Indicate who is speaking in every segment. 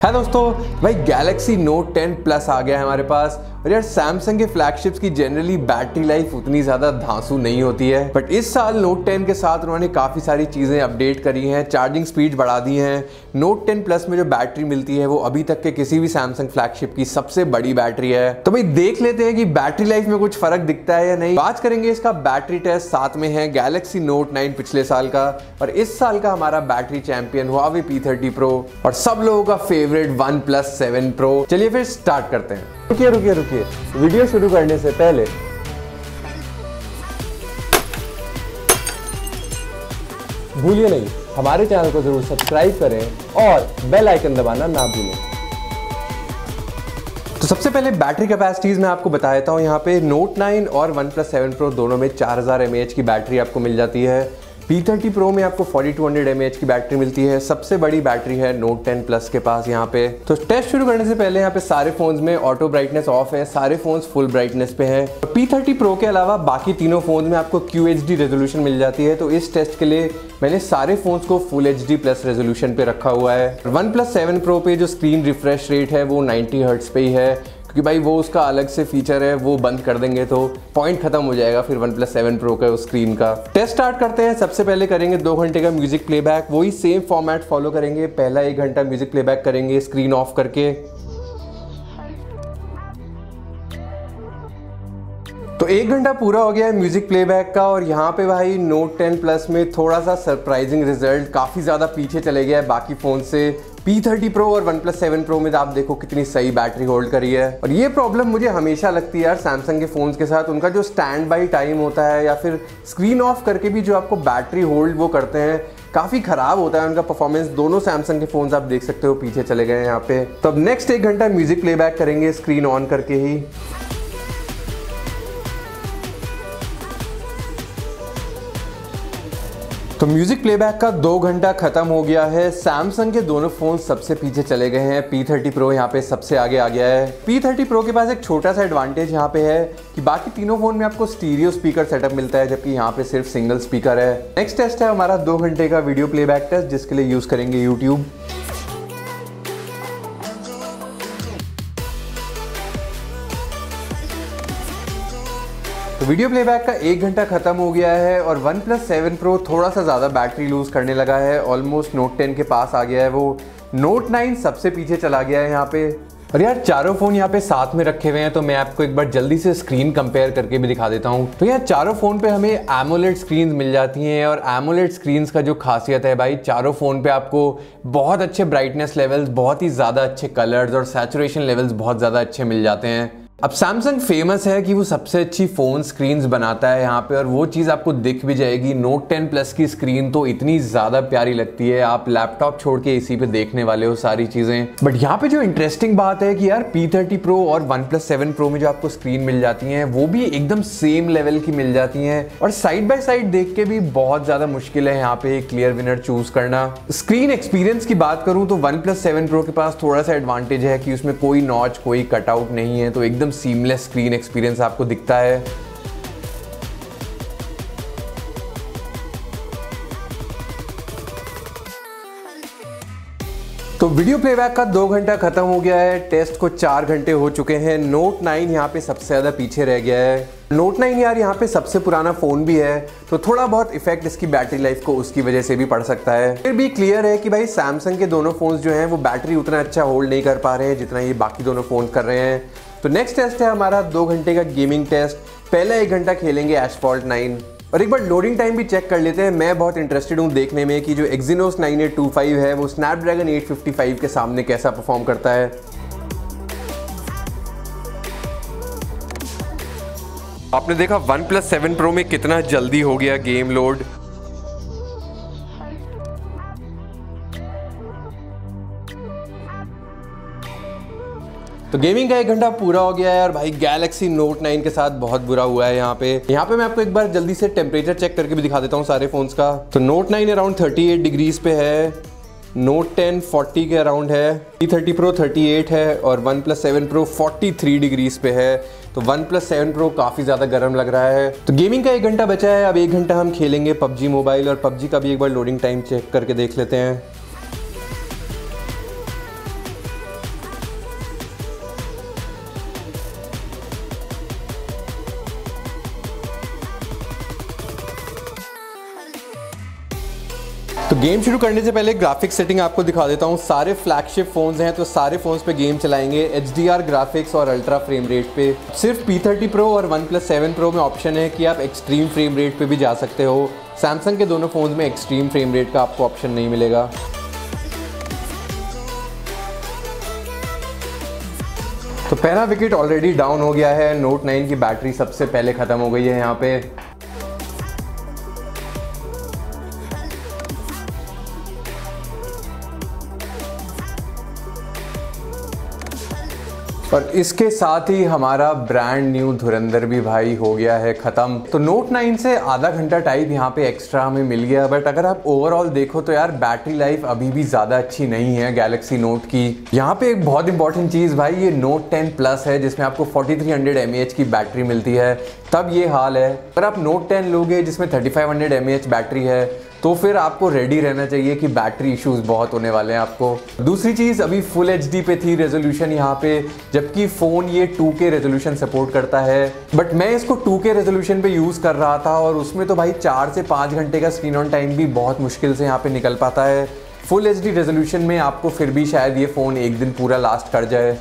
Speaker 1: है दोस्तों, भाई गैलेक्सी नोट 10 प्लस आ गया है हमारे पास। और यार सैमसंग के फ्लैगशिप्स की जनरली बैटरी लाइफ उतनी ज़्यादा धांसू नहीं होती है, बट इस साल नोट 10 के साथ उन्होंने काफ़ी सारी चीज़ें अपडेट करी हैं, चार्जिंग स्पीड बढ़ा दी हैं। नोट 10 प्लस में जो बैटरी मिलती है वो अभी तक के किसी भी सैमसंग फ्लैगशिप की सबसे बड़ी बैटरी है। तो भाई देख लेते हैं कि बैटरी लाइफ में कुछ फर्क दिखता है या नहीं। बात करेंगे इसका बैटरी टेस्ट, साथ में है गैलेक्सी नोट 9 पिछले साल का, और इस साल का हमारा battery champion Huawei P30 Pro और सब लोगों का फेवरेट OnePlus 7 Pro। चलिए फिर स्टार्ट करते हैं।
Speaker 2: रुकिए, वीडियो शुरू करने से पहले भूलिए नहीं, हमारे चैनल को जरूर सब्सक्राइब करें और बेल आइकन दबाना ना भूलें।
Speaker 1: तो सबसे पहले बैटरी कैपेसिटीज मैं आपको बता देता हूँ। यहाँ पे नोट 9 और OnePlus 7 Pro दोनों में 4000 mAh की बैटरी आपको मिल जाती है। P30 Pro में आपको 4200 mAh की बैटरी मिलती है। सबसे बड़ी बैटरी है नोट 10 प्लस के पास यहाँ पे। तो टेस्ट शुरू करने से पहले यहाँ पे सारे फोन्स में ऑटो ब्राइटनेस ऑफ है, सारे फोन्स फुल ब्राइटनेस पे है। P30 Pro के अलावा बाकी तीनों फोन्स में आपको QHD रेजोल्यूशन मिल जाती है। तो इस टेस्ट के लिए मैंने सारे फोन्स को फुल HD प्लस रेजोल्यूशन पे रखा हुआ है। OnePlus 7 Pro पे जो स्क्रीन रिफ्रेश रेट है वो 90 हर्ट्ज पे ही है, क्योंकि भाई वो उसका अलग से फीचर है, वो बंद कर देंगे तो पॉइंट खत्म हो जाएगा फिर OnePlus 7 Pro का उस स्क्रीन का। टेस्ट स्टार्ट करते हैं। सबसे पहले करेंगे 2 घंटे का म्यूजिक प्लेबैक, वही सेम फॉर्मेट फॉलो करेंगे। पहला 1 घंटा म्यूजिक प्लेबैक करेंगे स्क्रीन ऑफ करके। तो 1 घंटा पूरा हो गया है म्यूजिक प्लेबैक का, और यहाँ पे भाई नोट 10 प्लस में थोड़ा सा सरप्राइजिंग रिजल्ट, काफ़ी ज़्यादा पीछे चले गया है बाकी फ़ोन से। P30 Pro और OnePlus 7 Pro में आप देखो कितनी सही बैटरी होल्ड करी है। और ये प्रॉब्लम मुझे हमेशा लगती है यार सैमसंग के फ़ोन्स के साथ, उनका जो स्टैंड बाई टाइम होता है या फिर स्क्रीन ऑफ करके भी जो आपको बैटरी होल्ड वो करते हैं, काफ़ी ख़राब होता है उनका परफॉर्मेंस। दोनों सैमसंग के फ़ोन्स आप देख सकते हो पीछे चले गए हैं यहाँ पे। तो अब नेक्स्ट 1 घंटा म्यूजिक प्लेबैक करेंगे स्क्रीन ऑन करके ही। तो म्यूजिक प्लेबैक का 2 घंटा खत्म हो गया है। सैमसंग के दोनों फोन सबसे पीछे चले गए हैं। P30 Pro यहाँ पे सबसे आगे आ गया है। P30 Pro के पास एक छोटा सा एडवांटेज यहाँ पे है कि बाकी तीनों फोन में आपको स्टीरियो स्पीकर सेटअप मिलता है, जबकि यहाँ पे सिर्फ सिंगल स्पीकर है। नेक्स्ट टेस्ट है हमारा 2 घंटे का वीडियो प्लेबैक टेस्ट, जिसके लिए यूज करेंगे YouTube। तो वीडियो प्लेबैक का 1 घंटा खत्म हो गया है, और OnePlus 7 Pro थोड़ा सा ज़्यादा बैटरी लूज करने लगा है, ऑलमोस्ट नोट 10 के पास आ गया है वो। नोट 9 सबसे पीछे चला गया है यहाँ पे। और यार चारों फ़ोन यहाँ पे साथ में रखे हुए हैं, तो मैं आपको एक बार जल्दी से स्क्रीन कंपेयर करके भी दिखा देता हूँ। तो यार चारों फ़ोन पे हमें एमोलेड स्क्रीन मिल जाती हैं, और एमोलेड स्क्रीन्स का जो खासियत है भाई, चारों फ़ोन पे आपको बहुत अच्छे ब्राइटनेस लेवल्स, बहुत ही ज़्यादा अच्छे कलर्स और सैचुरेशन लेवल्स बहुत ज़्यादा अच्छे मिल जाते हैं। अब सैमसंग फेमस है कि वो सबसे अच्छी फ़ोन स्क्रीन्स बनाता है यहाँ पे, और वो चीज़ आपको दिख भी जाएगी। नोट 10 प्लस की स्क्रीन तो इतनी ज़्यादा प्यारी लगती है, आप लैपटॉप छोड़ के इसी पे देखने वाले हो सारी चीज़ें। बट यहाँ पे जो इंटरेस्टिंग बात है कि यार P30 Pro और OnePlus 7 Pro में जो आपको स्क्रीन मिल जाती हैं वो भी एकदम सेम लेवल की मिल जाती हैं, और साइड बाय साइड देख के भी बहुत ज़्यादा मुश्किल है यहाँ पे क्लियर विनर चूज करना। स्क्रीन एक्सपीरियंस की बात करूँ तो OnePlus 7 Pro के पास थोड़ा सा एडवांटेज है कि उसमें कोई नॉच, कोई कटआउट नहीं है, तो एकदम सीमलेस स्क्रीन एक्सपीरियंस आपको दिखता है। तो वीडियो प्लेबैक का 2 घंटा खत्म हो गया है, टेस्ट को 4 घंटे हो चुके हैं। नोट 9 यहाँ पे सबसे ज़्यादा पीछे रह गया है। नोट 9 यार यहाँ पे सबसे पुराना फ़ोन भी है, तो थोड़ा बहुत इफेक्ट इसकी बैटरी लाइफ को उसकी वजह से भी पड़ सकता है। फिर भी क्लियर है कि भाई सैमसंग के दोनों फ़ोन्स जो हैं वो बैटरी उतना अच्छा होल्ड नहीं कर पा रहे हैं जितना ये बाकी दोनों फ़ोन कर रहे हैं। तो नेक्स्ट टेस्ट है हमारा 2 घंटे का गेमिंग टेस्ट। पहला 1 घंटा खेलेंगे Asphalt 9, और एक बार लोडिंग टाइम भी चेक कर लेते हैं। मैं बहुत इंटरेस्टेड हूँ देखने में कि जो Exynos 9825 है वो Snapdragon 855 के सामने कैसा परफॉर्म करता है। आपने देखा OnePlus 7 Pro में कितना जल्दी हो गया गेम लोड। तो गेमिंग का 1 घंटा पूरा हो गया है, और भाई गैलेक्सी नोट 9 के साथ बहुत बुरा हुआ है यहाँ पे मैं आपको एक बार जल्दी से टेम्परेचर चेक करके भी दिखा देता हूँ सारे फोन्स का। तो नोट 9 अराउंड 38 डिग्रीज पे है, नोट 10 40 के अराउंड है, P30 Pro 38 है, और OnePlus 7 Pro 43 डिग्रीज पे है। तो OnePlus 7 Pro काफ़ी ज़्यादा गर्म लग रहा है। तो गेमिंग का 1 घंटा बचा है, अब 1 घंटा हम खेलेंगे PUBG मोबाइल, और PUBG का भी एक बार लोडिंग टाइम चेक करके देख लेते हैं। तो गेम शुरू करने से पहले ग्राफिक्स सेटिंग आपको दिखा देता हूँ। सारे फ्लैगशिप फोन्स हैं तो सारे फोन्स पे गेम चलाएंगे HDR ग्राफिक्स और अल्ट्रा फ्रेम रेट पे। सिर्फ P30 Pro और OnePlus 7 Pro में ऑप्शन है कि आप एक्सट्रीम फ्रेम रेट पे भी जा सकते हो। सैमसंग के दोनों फोन्स में एक्सट्रीम फ्रेम रेट का आपको ऑप्शन नहीं मिलेगा। तो पहला विकेट ऑलरेडी डाउन हो गया है। Note 9 की बैटरी सबसे पहले ख़त्म हो गई है यहाँ पे। और इसके साथ ही हमारा ब्रांड न्यू धुरंधर भी भाई हो गया है ख़त्म। तो Note 9 से आधा घंटा टाइम यहाँ पे एक्स्ट्रा हमें मिल गया। बट अगर आप ओवरऑल देखो तो यार बैटरी लाइफ अभी भी ज़्यादा अच्छी नहीं है गैलेक्सी नोट की। यहाँ पे एक बहुत इंपॉर्टेंट चीज़ भाई, ये Note 10 Plus है जिसमें आपको 4300 mAh की बैटरी मिलती है, तब ये हाल है। अगर आप Note 10 लोगे जिसमें 3500 mAh बैटरी है तो फिर आपको रेडी रहना चाहिए कि बैटरी इश्यूज बहुत होने वाले हैं आपको। दूसरी चीज़, अभी फुल HD पे थी रेजोल्यूशन यहाँ पे, जबकि फ़ोन ये 2K रेजोल्यूशन सपोर्ट करता है। बट मैं इसको 2K रेजोल्यूशन पे यूज़ कर रहा था और उसमें तो भाई 4 से 5 घंटे का स्क्रीन ऑन टाइम भी बहुत मुश्किल से यहाँ पे निकल पाता है। फुल HD रेजोल्यूशन में आपको फिर भी शायद ये फ़ोन एक दिन पूरा लास्ट कर जाए।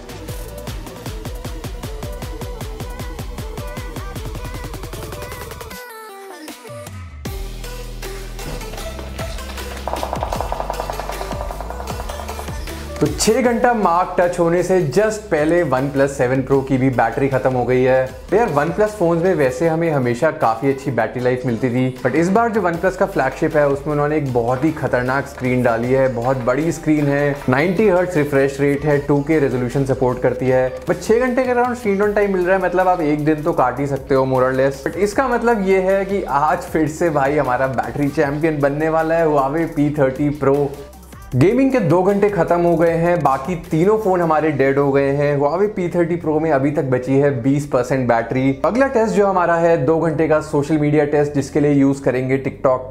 Speaker 1: तो 6 घंटा मार्क टच होने से जस्ट पहले OnePlus 7 Pro की भी बैटरी खत्म हो गई है। तो यार OnePlus फोन्स में वैसे हमें हमेशा काफ़ी अच्छी बैटरी लाइफ मिलती थी, बट इस बार जो OnePlus का फ्लैगशिप है उसमें उन्होंने एक बहुत ही खतरनाक स्क्रीन डाली है। बहुत बड़ी स्क्रीन है, 90 हर्ट्ज रिफ्रेश रेट है, 2K रेजोल्यूशन सपोर्ट करती है। बट 6 घंटे का अराउंड स्क्रीन ऑन टाइम मिल रहा है, मतलब आप एक दिन तो काट ही सकते हो मोर और लेस। बट इसका मतलब ये है कि आज फिर से भाई हमारा बैटरी चैंपियन बनने वाला है Huawei P30 Pro। गेमिंग के 2 घंटे खत्म हो गए हैं, बाकी तीनों फोन हमारे डेड हो गए हैं। Huawei P30 Pro में अभी तक बची है 20% बैटरी। अगला टेस्ट जो हमारा है 2 घंटे का सोशल मीडिया टेस्ट, जिसके लिए यूज करेंगे टिकटॉक।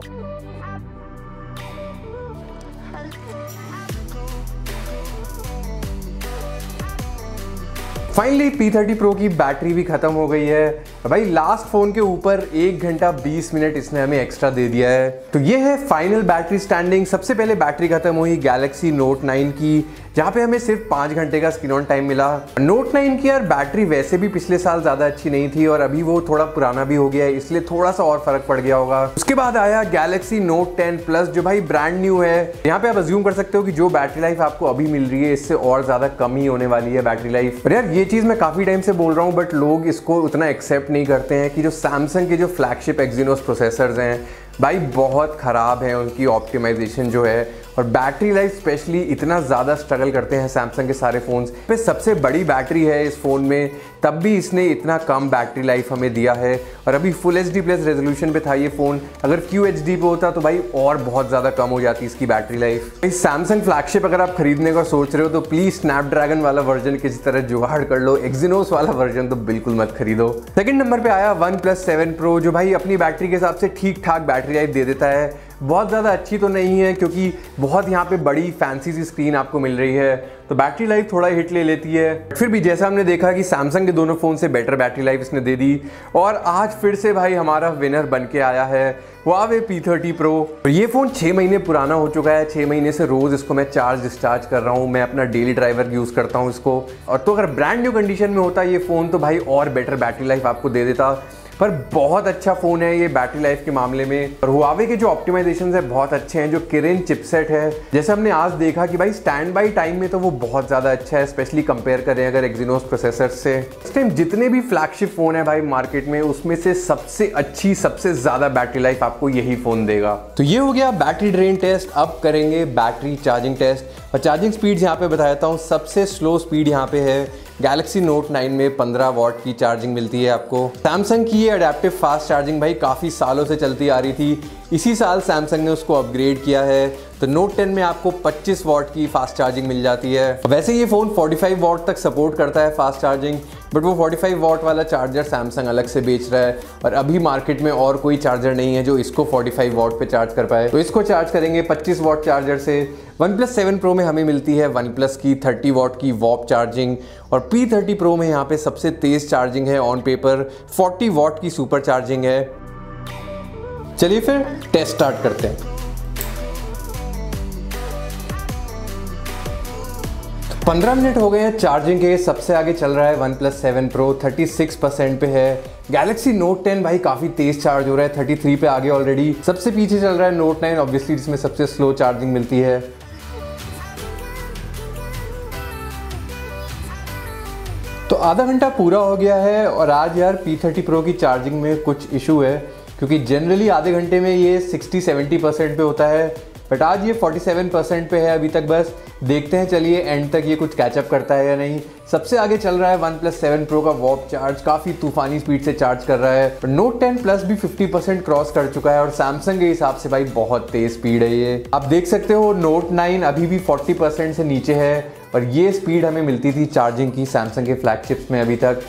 Speaker 1: फाइनली P30 Pro की बैटरी भी खत्म हो गई है भाई। लास्ट फोन के ऊपर 1 घंटा 20 मिनट इसने हमें एक्स्ट्रा दे दिया है। तो ये है फाइनल बैटरी स्टैंडिंग। सबसे पहले बैटरी खत्म हुई गैलेक्सी Note 9 की, जहाँ पे हमें सिर्फ 5 घंटे का स्क्रीन ऑन टाइम मिला। Note 9 की यार बैटरी वैसे भी पिछले साल ज़्यादा अच्छी नहीं थी और अभी वो थोड़ा पुराना भी हो गया है, इसलिए थोड़ा सा और फर्क पड़ गया होगा। उसके बाद आया गैलेक्सी Note 10 Plus जो भाई ब्रांड न्यू है। यहाँ पे आप अज्यूम कर सकते हो कि जो बैटरी लाइफ आपको अभी मिल रही है इससे और ज़्यादा कम ही होने वाली है बैटरी लाइफ। और यार ये चीज़ मैं काफ़ी टाइम से बोल रहा हूँ, बट लोग इसको उतना एक्सेप्ट नहीं करते हैं कि जो सैमसंग के जो फ्लैगशिप एक्जीनोस प्रोसेसर्स हैं भाई बहुत ख़राब है उनकी ऑप्टिमाइजेशन जो है, और बैटरी लाइफ स्पेशली इतना ज़्यादा स्ट्रगल करते हैं सैमसंग के सारे फ़ोन्स पे। सबसे बड़ी बैटरी है इस फ़ोन में, तब भी इसने इतना कम बैटरी लाइफ हमें दिया है। और अभी फुल HD प्लस रेजोल्यूशन पे था ये फ़ोन, अगर QHD पे होता तो भाई और बहुत ज़्यादा कम हो जाती इसकी बैटरी लाइफ। इस सैमसंग फ्लैगशिप अगर आप खरीदने का सोच रहे हो तो प्लीज़ स्नैपड्रैगन वाला वर्जन किसी तरह जुगाड़ कर लो, एक्जीनोस वाला वर्जन तो बिल्कुल मत खरीदो। सेकंड नंबर पे आया OnePlus 7 Pro जो भाई अपनी बैटरी के हिसाब से ठीक ठाक बैटरी लाइफ दे देता है। बहुत ज़्यादा अच्छी तो नहीं है क्योंकि बहुत यहाँ पे बड़ी फैंसी सी स्क्रीन आपको मिल रही है, तो बैटरी लाइफ थोड़ा हिट ले लेती है। फिर भी जैसा हमने देखा कि सैमसंग के दोनों फ़ोन से बेटर बैटरी लाइफ इसने दे दी। और आज फिर से भाई हमारा विनर बन के आया है Huawei P30 Pro। ये फ़ोन 6 महीने पुराना हो चुका है। 6 महीने से रोज़ इसको मैं चार्ज डिस्चार्ज कर रहा हूँ, मैं अपना डेली ड्राइवर यूज़ करता हूँ इसको। और तो अगर ब्रांड न्यू कंडीशन में होता ये फ़ोन तो भाई और बेटर बैटरी लाइफ आपको दे देता। पर बहुत अच्छा फ़ोन है ये बैटरी लाइफ के मामले में। और Huawei के जो ऑप्टिमाइजेशन है बहुत अच्छे हैं। जो किरिन चिपसेट है, जैसे हमने आज देखा कि भाई स्टैंड बाई टाइम में तो वो बहुत ज़्यादा अच्छा है, स्पेशली कंपेयर करें अगर एक्जीनोस प्रोसेसर से। इस टाइम जितने भी फ्लैगशिप फ़ोन है भाई मार्केट में, उसमें से सबसे अच्छी सबसे ज़्यादा बैटरी लाइफ आपको यही फ़ोन देगा। तो ये हो गया बैटरी ड्रेन टेस्ट। अब करेंगे बैटरी चार्जिंग टेस्ट। और चार्जिंग स्पीड यहाँ पे बताता हूँ। सबसे स्लो स्पीड यहाँ पे है गैलेक्सी Note 9 में 15 वॉट की चार्जिंग मिलती है आपको। सैमसंग की ये अडेप्टिव फास्ट चार्जिंग भाई काफ़ी सालों से चलती आ रही थी, इसी साल सैमसंग ने उसको अपग्रेड किया है। तो Note 10 में आपको 25 वॉट की फास्ट चार्जिंग मिल जाती है। वैसे ये फ़ोन 45 वॉट तक सपोर्ट करता है फास्ट चार्जिंग, बट वो 45 वॉट वाला चार्जर सैमसंग अलग से बेच रहा है और अभी मार्केट में और कोई चार्जर नहीं है जो इसको 45 वॉट पे चार्ज कर पाए। तो इसको चार्ज करेंगे 25 वॉट चार्जर से। OnePlus 7 Pro में हमें मिलती है OnePlus की 30 वॉट की वॉप चार्जिंग, और P30 Pro में यहाँ पे सबसे तेज़ चार्जिंग है ऑन पेपर, 40 वॉट की सुपर चार्जिंग है। चलिए फिर टेस्ट स्टार्ट करते हैं। 15 मिनट हो गए हैं चार्जिंग के। सबसे आगे चल रहा है OnePlus 7 Pro 36% पे है। Galaxy Note 10 भाई काफ़ी तेज चार्ज हो रहा है, 33 पे आगे ऑलरेडी। सबसे पीछे चल रहा है Note 9 ऑब्वियसली, जिसमें सबसे स्लो चार्जिंग मिलती है। तो आधा घंटा पूरा हो गया है और आज यार P30 Pro की चार्जिंग में कुछ इशू है, क्योंकि जनरली आधे घंटे में ये 60-70% पे होता है, बट आज ये 47% पे है अभी तक। बस देखते हैं चलिए एंड तक ये कुछ कैचअप करता है या नहीं। सबसे आगे चल रहा है OnePlus 7 Pro का वॉप चार्ज, काफ़ी तूफानी स्पीड से चार्ज कर रहा है। Note 10 Plus भी 50% क्रॉस कर चुका है और सैमसंग के हिसाब से भाई बहुत तेज स्पीड है ये। आप देख सकते हो Note 9 अभी भी 40% से नीचे है और ये स्पीड हमें मिलती थी चार्जिंग की सैमसंग के फ्लैगशिप्स में अभी तक।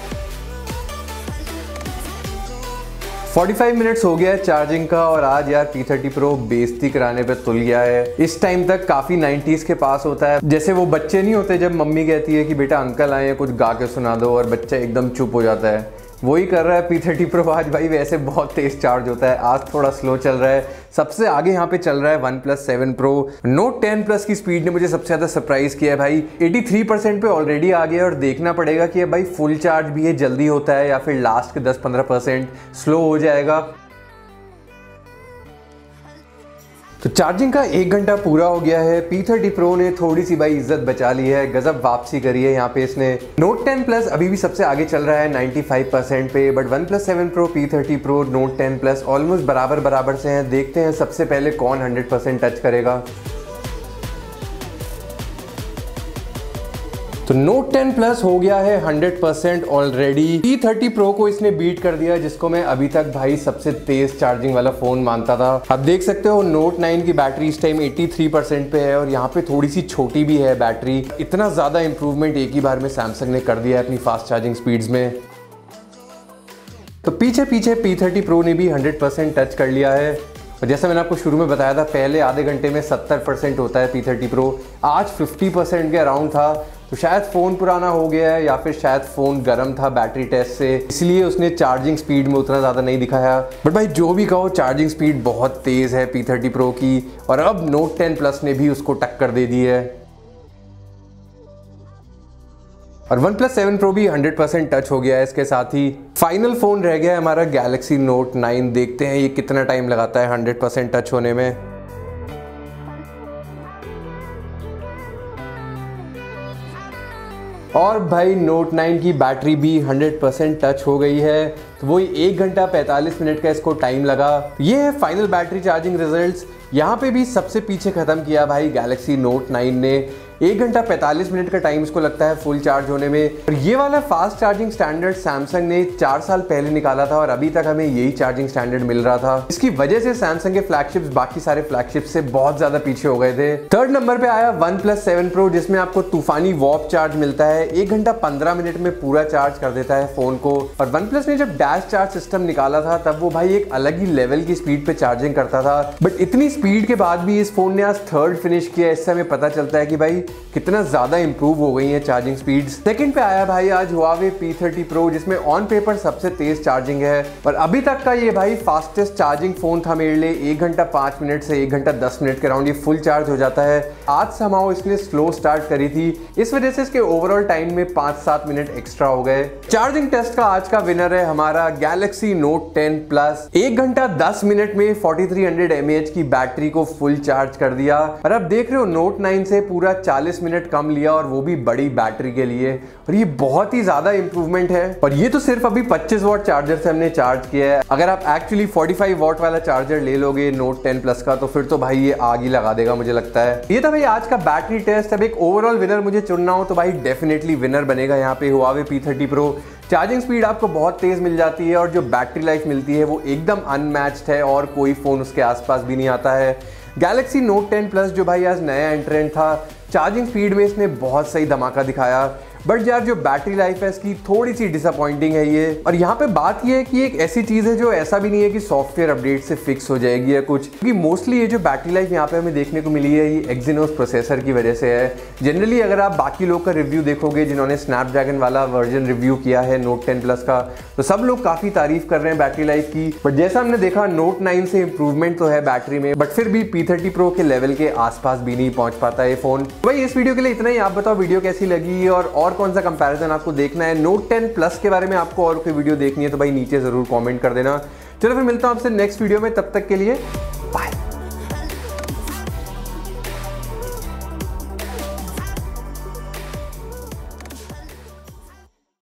Speaker 1: 45 मिनट्स हो गया है चार्जिंग का और आज यार P30 Pro बेइज्जती कराने पे तुल गया है। इस टाइम तक काफ़ी 90s के पास होता है, जैसे वो बच्चे नहीं होते जब मम्मी कहती है कि बेटा अंकल आए हैं कुछ गा के सुना दो और बच्चा एकदम चुप हो जाता है, वही कर रहा है P30 Pro आज भाई। वैसे बहुत तेज चार्ज होता है, आज थोड़ा स्लो चल रहा है। सबसे आगे यहाँ पे चल रहा है OnePlus 7 Pro। Note 10 Plus की स्पीड ने मुझे सबसे ज़्यादा सरप्राइज किया है भाई, 83% पे ऑलरेडी आ गया और देखना पड़ेगा कि भाई फुल चार्ज भी ये जल्दी होता है या फिर लास्ट के 10-15% स्लो हो जाएगा। तो चार्जिंग का 1 घंटा पूरा हो गया है। P30 Pro ने थोड़ी सी भाई इज्जत बचा ली है, गजब वापसी करी है यहाँ पे इसने। Note 10 Plus अभी भी सबसे आगे चल रहा है 95% पे, but OnePlus 7 Pro, P30 Pro, Note 10 Plus almost बराबर से हैं। देखते हैं सबसे पहले कौन 100% टच करेगा। तो Note 10 Plus हो गया है 100% ऑलरेडी। P30 Pro को इसने बीट कर दिया, जिसको मैं अभी तक भाई सबसे तेज चार्जिंग वाला फोन मानता था। आप देख सकते हो Note 9 की बैटरी इस टाइम 83% पे है और यहाँ पे थोड़ी सी छोटी भी है बैटरी। इतना ज्यादा इंप्रूवमेंट एक ही बार में सैमसंग ने कर दिया है अपनी फास्ट चार्जिंग स्पीड्स में। तो पीछे P30 Pro ने भी 100% टच कर लिया है और जैसा मैंने आपको शुरू में बताया था, पहले आधे घंटे में 70% होता है P30 Pro, आज 50% के अराउंड था। तो शायद फ़ोन पुराना हो गया है या फिर शायद फ़ोन गर्म था बैटरी टेस्ट से, इसलिए उसने चार्जिंग स्पीड में उतना ज़्यादा नहीं दिखाया। बट भाई जो भी कहो, चार्जिंग स्पीड बहुत तेज़ है P30 Pro की और अब Note 10 Plus ने भी उसको टक्कर दे दी है। और OnePlus 7 Pro भी 100% टच हो गया है इसके साथ ही। फाइनल फ़ोन रह गया है हमारा Galaxy Note 9। देखते हैं ये कितना टाइम लगाता है 100% टच होने में। और भाई Note 9 की बैटरी भी 100% टच हो गई है, तो वही 1 घंटा 45 मिनट का इसको टाइम लगा। ये है फाइनल बैटरी चार्जिंग रिजल्ट्स। यहाँ पे भी सबसे पीछे ख़त्म किया भाई Galaxy Note 9 ने। 1 घंटा 45 मिनट का टाइम इसको लगता है फुल चार्ज होने में। और ये वाला फास्ट चार्जिंग स्टैंडर्ड सैमसंग ने 4 साल पहले निकाला था और अभी तक हमें यही चार्जिंग स्टैंडर्ड मिल रहा था। इसकी वजह से सैमसंग के फ्लैगशिप्स बाकी सारे फ्लैगशिप्स से बहुत ज्यादा पीछे हो गए थे। थर्ड नंबर पे आया OnePlus 7 Pro, जिसमें आपको तूफानी वॉप चार्ज मिलता है। 1 घंटा 15 मिनट में पूरा चार्ज कर देता है फोन को। और OnePlus ने जब डैश चार्ज सिस्टम निकाला था तब वो भाई एक अलग ही लेवल की स्पीड पे चार्जिंग करता था, बट इतनी स्पीड के बाद भी इस फोन ने आज थर्ड फिनिश किया। इससे हमें पता चलता है कि भाई कितना ज्यादा इंप्रूव हो गई है चार्जिंग स्पीड्स। सेकंड पे आया भाई आज Huawei P30 Pro, जिसमें ऑन पेपर सबसे तेज चार्जिंग है और अभी तक का ये भाई फास्टेस्ट चार्जिंग फोन था मेरे लिए। 1 घंटा 5 मिनट से 1 घंटा 10 मिनट के अराउंड ये फुल चार्ज हो जाता है। आज समाओ इसने स्लो स्टार्ट करी थी, इस वजह से इसके ओवरऑल टाइम में 5-7 मिनट एक्स्ट्रा हो गए। चार्जिंग टेस्ट का आज का विनर है हमारा Galaxy Note 10 Plus। 1 घंटा 10 मिनट में 4300 mAh की बैटरी को फुल चार्ज कर दिया और अब देख रहे हो Note 9 से पूरा 40 मिनट कम लिया और वो भी बड़ी बैटरी के लिए, और ये बहुत ही ज्यादा इंप्रूवमेंट है। और ये तो सिर्फ अभी 25 वॉट चार्जर से हमने चार्ज किया है। अगर आप एक्चुअली 45 वॉट वाला चार्जर ले लोगे Note 10 Plus का तो फिर तो भाई ये आग ही लगा देगा मुझे लगता है। ये था भाई आज का बैटरी टेस्ट। अब एक ओवरऑल विनर मुझे चुनना हो तो भाई डेफिनेटली विनर बनेगा यहाँ पे Huawei P30 Pro। Charging speed आपको बहुत तेज मिल जाती है और जो बैटरी लाइफ मिलती है वो एकदम अनमैच्ड है और कोई फोन उसके आसपास भी नहीं आता है। Galaxy Note 10 Plus जो भाई आज नया एंट्रेंट था, चार्जिंग स्पीड में इसने बहुत सही धमाका दिखाया। बट यार जो बैटरी लाइफ है इसकी थोड़ी सी डिसअपॉइंटिंग है ये। और यहाँ पे बात ये है कि एक ऐसी चीज है जो ऐसा भी नहीं है कि सॉफ्टवेयर अपडेट से फिक्स हो जाएगी या कुछ, क्योंकि मोस्टली ये जो बैटरी लाइफ यहाँ पे हमें देखने को मिली है ये एक्सिनोस प्रोसेसर की वजह से है। जनरली अगर आप बाकी लोग का रिव्यू देखोगे जिन्होंने स्नैपड्रैगन वाला वर्जन रिव्यू किया है नोट 10 प्लस का, तो सब लोग काफी तारीफ कर रहे हैं बैटरी लाइफ की। बट जैसा हमने देखा नोट 9 से इंप्रूवमेंट तो है बैटरी में, बट फिर भी P30 Pro के लेवल के आसपास भी नहीं पहुंच पाता है फोन। भाई इस वीडियो के लिए इतना ही। आप बताओ वीडियो कैसी लगी और कौन सा कंपैरिजन आपको देखना है। नोट 10 प्लस के बारे में आपको और कोई वीडियो देखनी है तो भाई नीचे जरूर कमेंट कर देना। चलो फिर मिलता हूं आपसे नेक्स्ट वीडियो में, तब तक के लिए